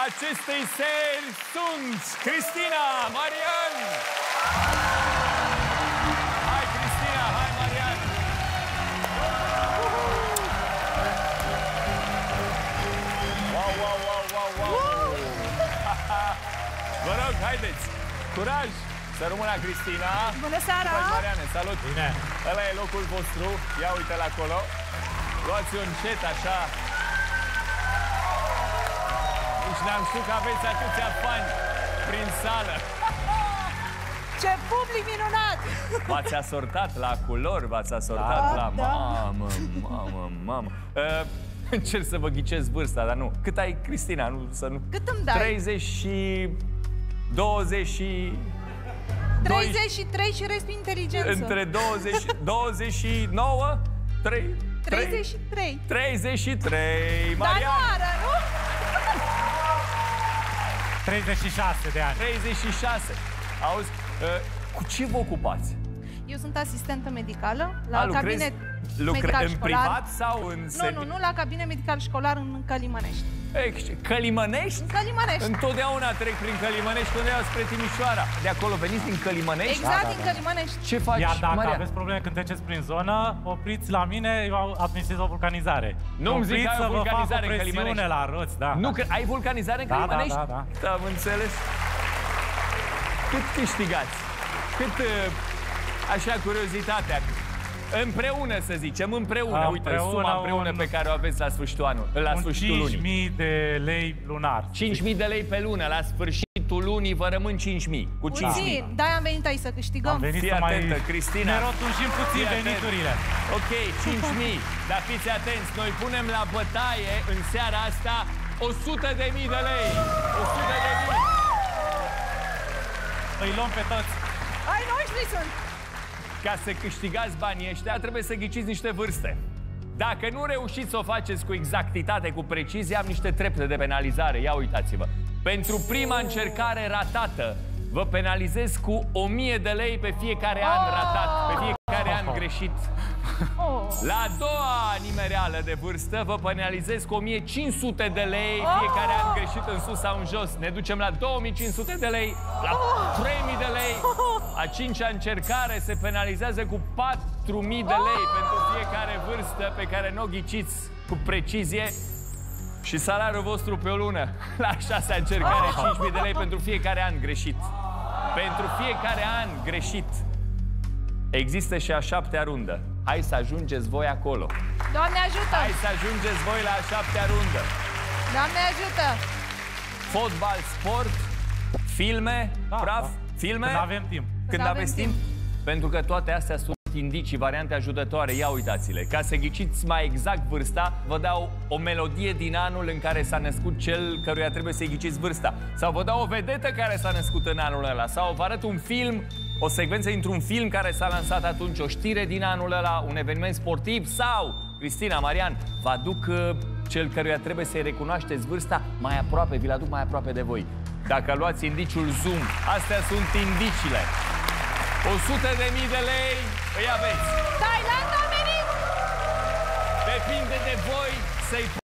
acestei seri sunt Cristina, Marian. Hai, Cristina, hai, Marian. Wow, wow, wow, wow, wow. Vă rog, haideți. Curaj. Să rămână Cristina. Bună seara! Hai, Mariane, salut. Bine. Ăla e locul vostru. Ia uite-l acolo. Luați-o încet, așa. Nici n-am știut că aveți atâția fani prin sală. Ce public minunat! V-ați asortat la culori, v-ați asortat la... Da. Mamă. Încerc să vă ghicesc vârsta, dar nu. Cât ai, Cristina? Nu. Cât îmi dai? 30 și... 20 și... 33 și restul inteligență. Între 20... 29... 33. 33. Dar Marian. nu ară, nu? 36 de ani. 36. Auzi, cu ce vă ocupați? Eu sunt asistentă medicală la Lucrezi cabinet medical în școlar. privat sau în... Nu, la cabinet medical școlar în Călimănești. Călimănești? În Călimănești. Întotdeauna trec prin Călimănești când iau spre Timișoara. De acolo veniți din Călimănești? Exact, din Călimănești. Ce faci, Iar dacă Maria? aveți probleme când treceți prin zonă, opriți la mine, eu administrez o vulcanizare. Nu-mi zic că ai o vulcanizare în presiune Călimănești. la roți, da. Nu, că ai vulcanizare în Da, Călimănești? da. Am înțeles. Cât câștigați? Cât, așa, curiozitatea? Împreună, să zicem, împreună. Uite, suma împreună pe care o aveți la sfârșitul anului, la sfârșitul lunii. 5.000 de lei lunar. 5.000 de lei pe lună, la sfârșitul lunii vă rămân 5.000. Cu 5.000. Puțin, de-aia am venit aici să câștigăm. Am venit Fii să mai atentă, Cristina. ne rotunjim puțin Fii atent. veniturile. Ok, 5.000. Dar fiți atenți, noi punem la bătaie în seara asta 100.000 de lei. 100.000. Îi luăm pe toți. Ai noștri sunt. Ca să câștigați banii ăștia, trebuie să ghiciți niște vârste. Dacă nu reușiți să o faceți cu exactitate, cu precizie, am niște trepte de penalizare. Ia uitați-vă. Pentru prima încercare ratată, vă penalizez cu 1.000 de lei pe fiecare an ratat, pe fiecare an greșit. La a doua nimereală de vârstă, vă penalizez cu 1.500 de lei fiecare an greșit în sus sau în jos. Ne ducem la 2.500 de lei, la 3.000 de lei. A cincea încercare se penalizează cu 4.000 de lei pentru fiecare vârstă pe care nu o ghiciți cu precizie. Și salariul vostru pe o lună. La a șasea încercare, 5.000 de lei pentru fiecare an greșit. Pentru fiecare an greșit. Există și a șaptea rundă. Hai să ajungeți voi acolo. Doamne ajută! Hai să ajungeți voi la a șaptea rundă. Doamne ajută! Fotbal, sport, filme, praf, filme. Când avem timp. Când aveți timp. Pentru că toate astea sunt indicii, variante ajutătoare. Ia uitați-le. Ca să ghiciți mai exact vârsta, vă dau o melodie din anul în care s-a născut cel căruia trebuie să-i ghiciți vârsta. Sau vă dau o vedetă care s-a născut în anul ăla. Sau vă arăt un film, o secvență dintr-un film care s-a lansat atunci, o știre din anul ăla, un eveniment sportiv. Sau, Cristina, Marian, vă aduc cel căruia trebuie să-i recunoașteți vârsta mai aproape, vi-l aduc mai aproape de voi. Dacă luați indiciul zoom, astea sunt indiciile. 100.000 de lei îi aveți. Thailanda a venit! Depinde de voi să-i